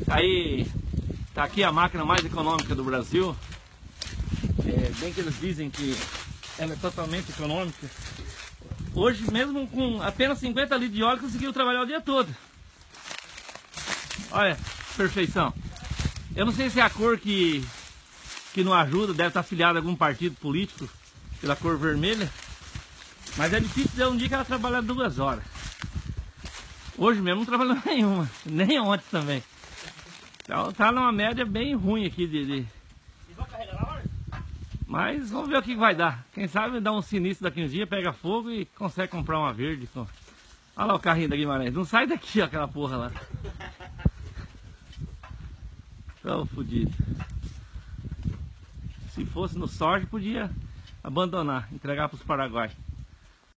Aí tá aqui a máquina mais econômica do Brasil. Bem que eles dizem que ela é totalmente econômica. Hoje mesmo com apenas 50 litros de óleo conseguiu trabalhar o dia todo. Olha, perfeição. Eu não sei se é a cor que não ajuda, deve estar afiliada a algum partido político pela cor vermelha. Mas é difícil dizer um dia que ela trabalha 2 horas. Hoje mesmo não trabalhou nenhuma, nem ontem também. Então tá numa média bem ruim aqui de... Mas vamos ver o que vai dar. Quem sabe dá um sinistro daqui uns dias, pega fogo e consegue comprar uma verde. Olha lá o carrinho da Guimarães. Não sai daqui, ó, aquela porra lá. Tão fodido. Se fosse no sorte, podia abandonar, entregar para os paraguaios.